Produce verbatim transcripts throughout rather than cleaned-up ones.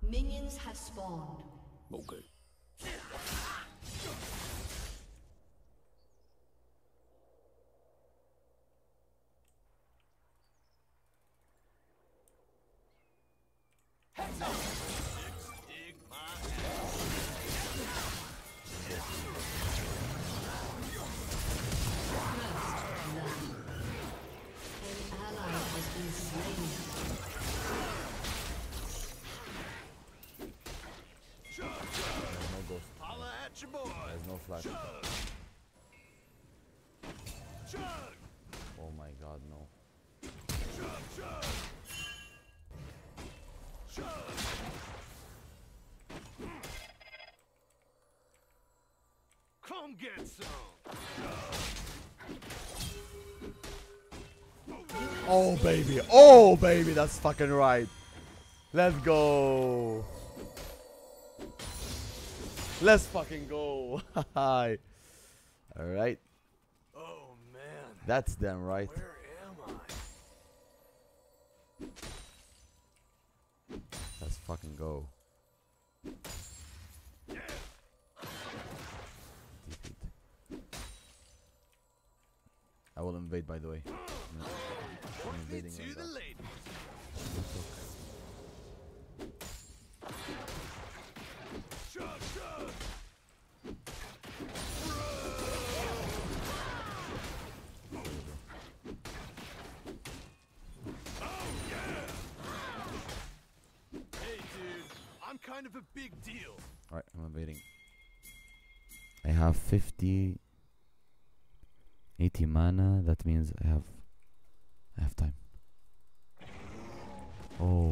Minions have spawned. Okay. There's no flash. Oh my god, no. Come get some. Oh baby, oh baby, that's fucking right. Let's go. Let's fucking go. Hi. All right. Oh man. That's them, right? Where am I? Let's fucking go. Yeah. Defeat. I will invade, by the way. I'm invading To right the now. lady. Chug, chug. Oh yeah. Hey dude, I'm kind of a big deal. Alright, I'm invading. I have fifty, eighty mana. That means I have, I have time. Oh.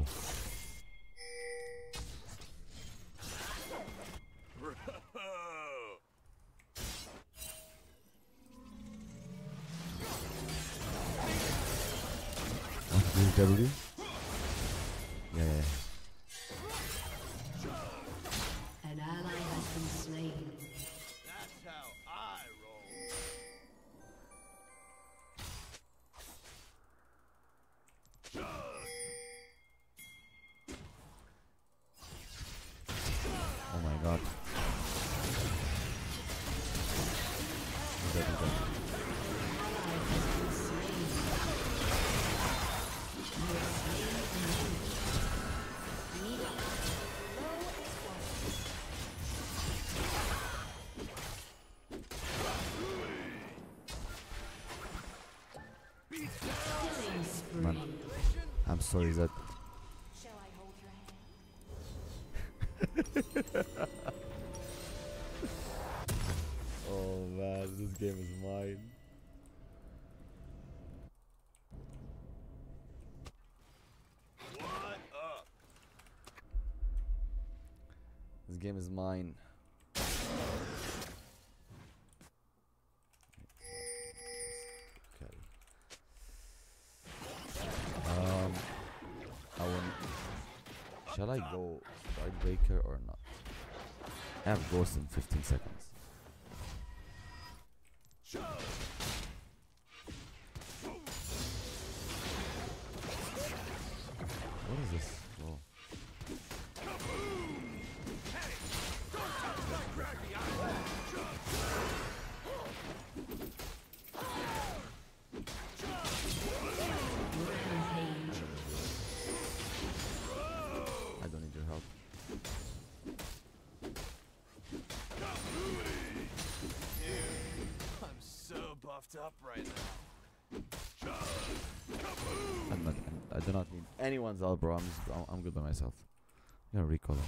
W? Yeah, yeah. An ally has been slain. That's how I roll. Oh my god. Do that, do that. Man, I'm sorry that. Shall I hold your hand? Oh man, this game is mine. What up? This game is mine. Okay. Um, I want. Shall I go Strikebreaker or not? I have Ghost in fifteen seconds. What is this? Oh. I don't need your help. I'm so buffed up right now. I'm not, I'm, I do not need anyone's help, bro. I'm, just, I'm, I'm good by myself. I'm gonna recall it.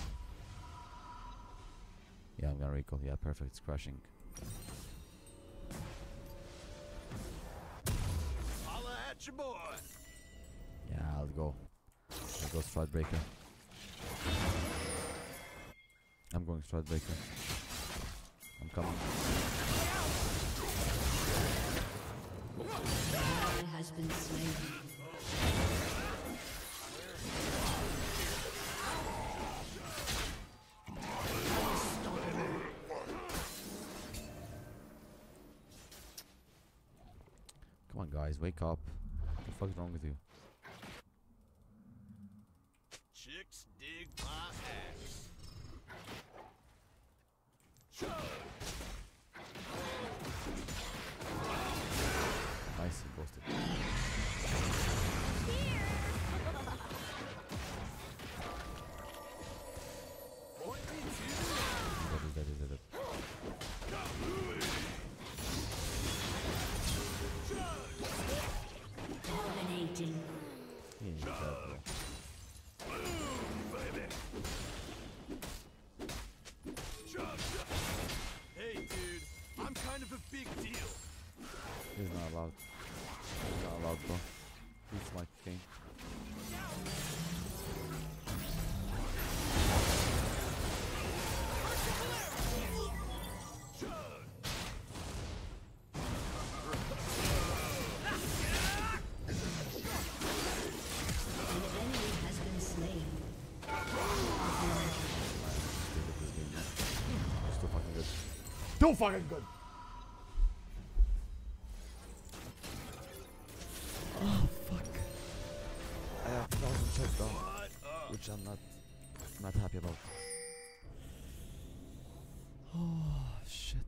Yeah, I'm gonna recall. Yeah, perfect. It's crashing. Holla at your boy. Yeah, I'll go. I'll go Stradebreaker. I'm going Stradebreaker. I'm coming. Ally has been slain. Come on, guys, wake up. What the fuck's wrong with you? Chicks dig my axe. Chug! Nice, he ghosted. Point me to That is, that is, that is. Dominating. He ain't that, bro. Hey, dude, I'm kind of a big deal. He's not allowed. He's not allowed, bro. He's my king. An enemy has been slain. It's too fucking good. Too fucking good! Oh, fuck. I have thousand check down, What up? which I'm not, not happy about. Oh, shit.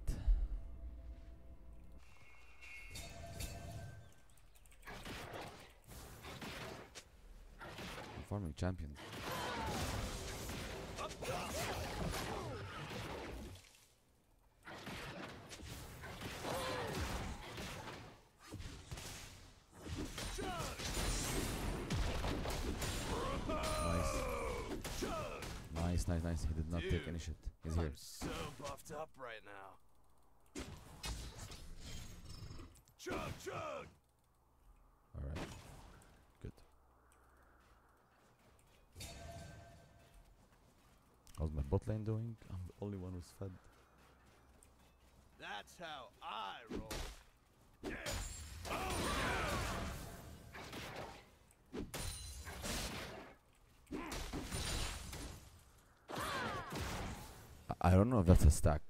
I'm farming champions. Nice, nice, nice. He did not take Dude, any shit. He's here. I'm so buffed up right now. Chug, chug! Alright. Good. How's my bot lane doing? I'm the only one who's fed. That's how I roll. Yeah! Oh, I, I don't know if that's a stack.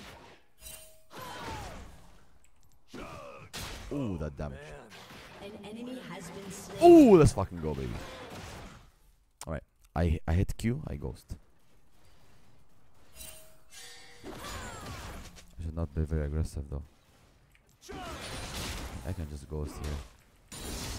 yeah! Chug! Ooh, that damage. Man, An enemy has been slain. Ooh, let's fucking go, baby. Alright. I I hit Q, I ghost. I should not be very aggressive though. chug! I can just ghost here.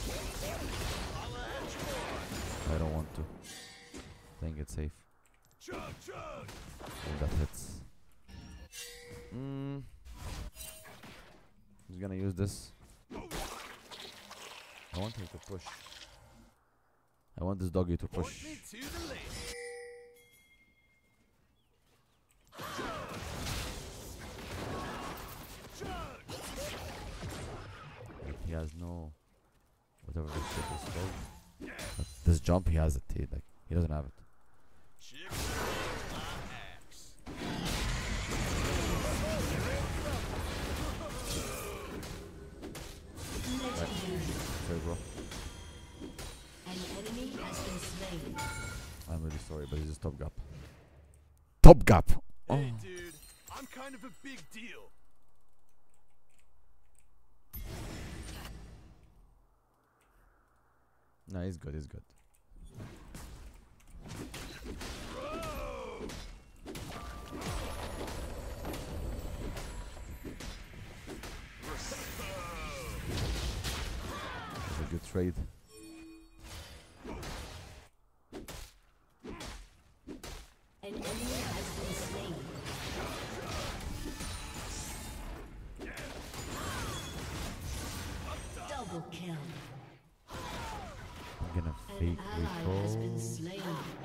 I don't want to. Playing it safe. Chug, chug! When that hits. Mm. He's gonna use this. I want him to push. I want this doggy to Point push. me to the lane. Chug! He has no whatever this shit is called. But this jump he has it. He like he doesn't have it. Chicks dig my axe. Legendary. Sorry, bro. An enemy has been slain. I'm really sorry, but he's just top gap. Top gap. Oh. Hey, dude, I'm kind of a big deal. No, he's good. He's good. It's a good trade. An enemy has been slain. Double kill. I'm gonna An fake ally has been recall. slain.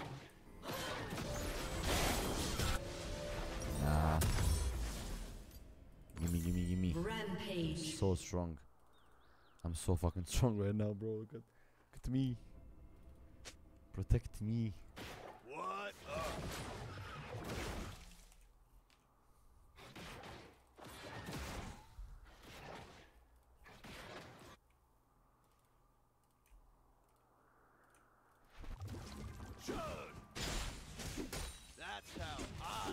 Nah. Gimme, gimme, gimme. Rampage. So strong. I'm so fucking strong right now, bro. Look at, look at me. Protect me. What up? Chug! That's how I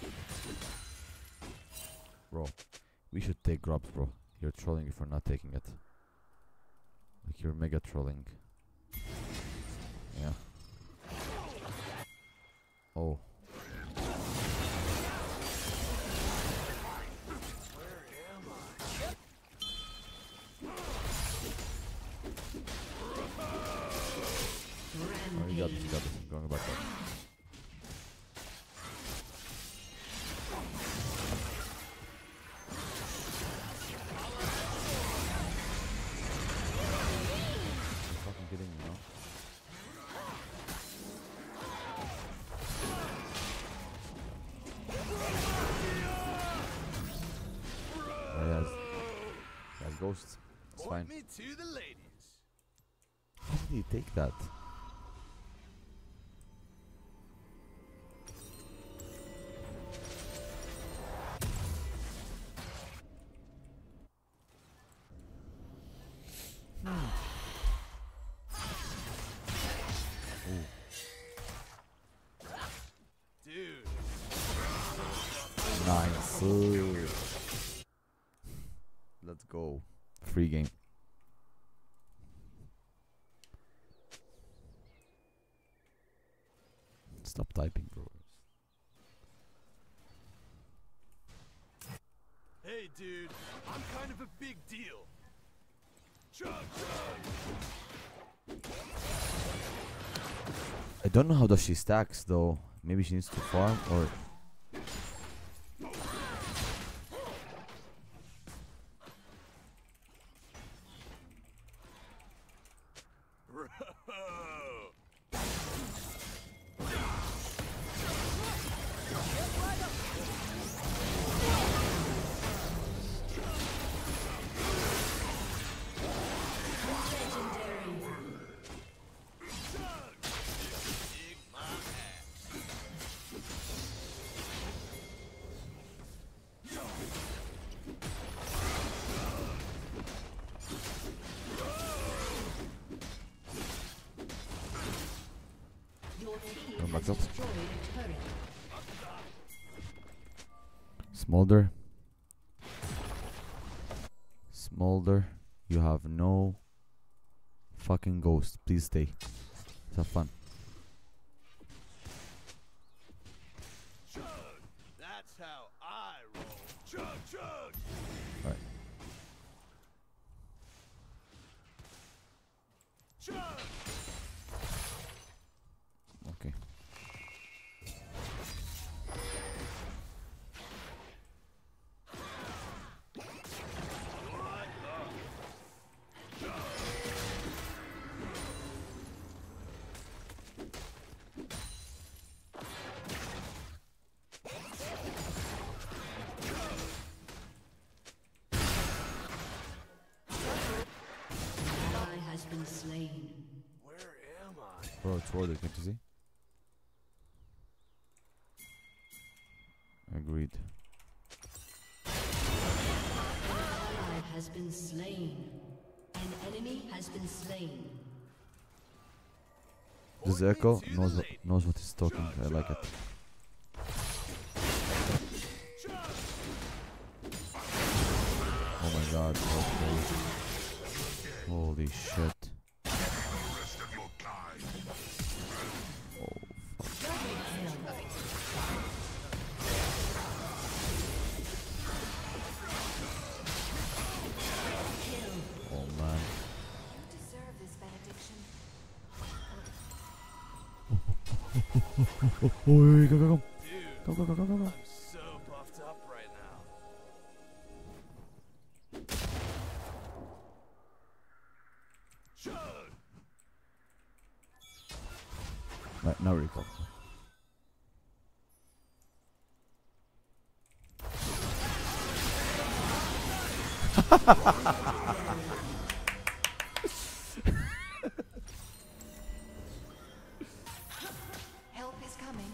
roll. Bro, we should take grubs, bro. You're trolling if we're not taking it. Like, you're mega trolling. Yeah. Oh. Oh, you got this, you got this. I'm going back up. You're fucking kidding me, no? Oh, he has, he has ghosts. It's fine. Point me to the ladies. How did he take that? Dude. Nice. Let's go. Free game. Stop typing, bro. Hey, dude. I'm kind of a big deal. Chug, chug. I don't know how does she stacks though. Maybe she needs to farm or Bro. Your team Going has back up. destroyed a turret. Smolder. Smolder, you have no fucking ghost. Please stay. Let's have fun. Chug. That's how I roll. Chug, chug. Alright. Chug. Okay. Ally has been slain. Where am I? Bro, it's worth it, can't you see? Agreed. Ally has been slain. An enemy has been slain. This Point me Echo to the knows what, ladies. knows what he's talking. I like it. Chug. Oh my god, okay. Holy shit. Oh fuck. Oh man. Deserve this benediction. Oh, go, go, go. Dude, Go, go, go, go, go, go. I'm so buffed up right now. Chug. Right, now recall. Help is coming.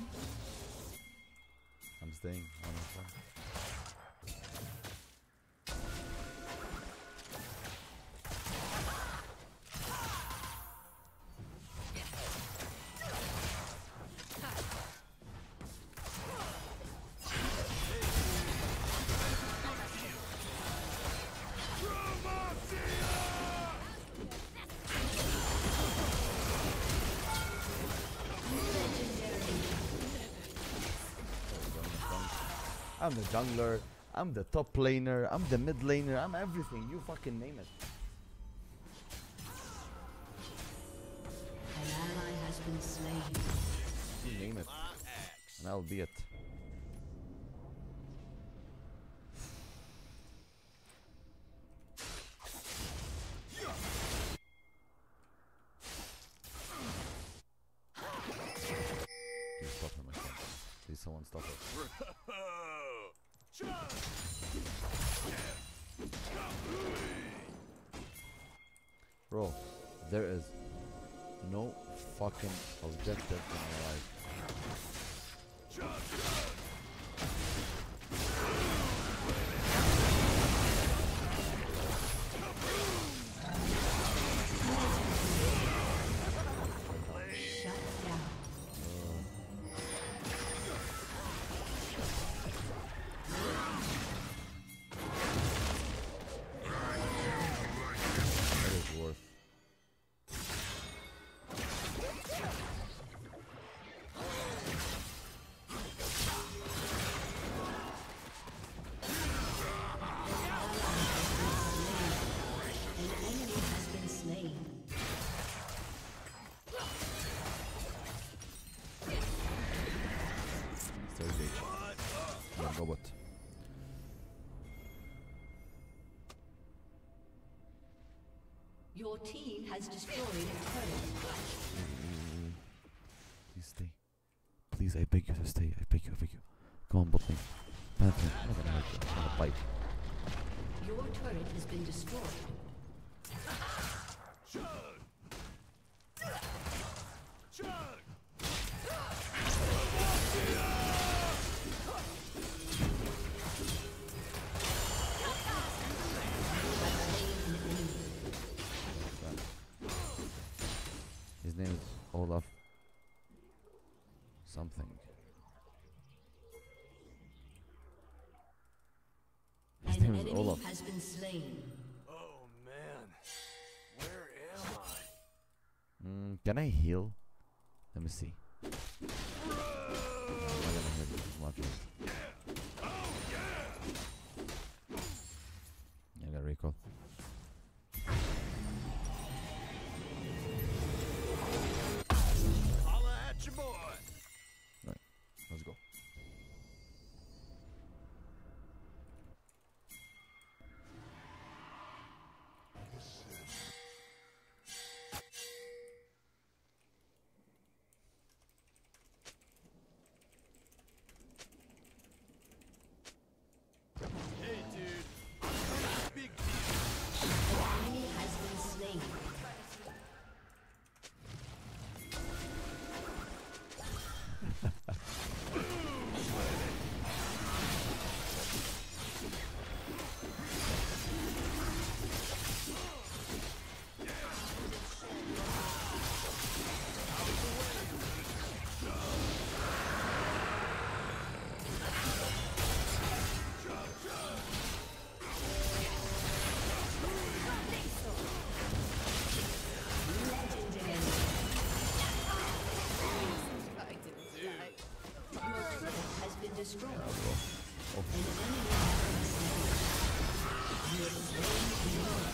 I'm staying. I'm on fire. I'm the jungler. I'm the top laner. I'm the mid laner. I'm everything. You fucking name it. An ally has been slain. You name it. And I'll be it. Please stop her, my friend. Please someone stop her. Bro, there is no fucking objective in my life. Shut down. That is worth. An enemy has been slain. Third H. Yeah, go bot. Your team has destroyed a turret. Please stay. Please, I beg you to stay. I beg you, I beg you. Come on, bot lane. Panther, I'm not gonna hurt you. I'm gonna fight. Your turret has been destroyed. His name is Olaf. Something. His An name is enemy Olaf. has been slain. Oh man, where am I? Mm, can I heal? Let me see. I'm not gonna heal as much. I got recall. Holla at your boy. Let's go. Hey dude, I'm kind of a big deal. An enemy has been slain. Destroyed. Oh. An enemy has been slain. You have slain the enemy.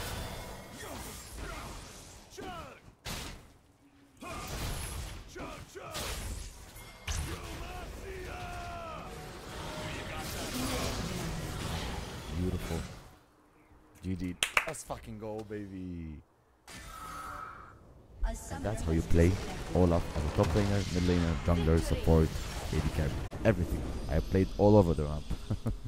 Beautiful. G G. Let's fucking go, baby. A And summoner that's how you has play disconnected. Olaf as a top laner, mid laner, jungler, support, A D carry. Everything. I played all over the map.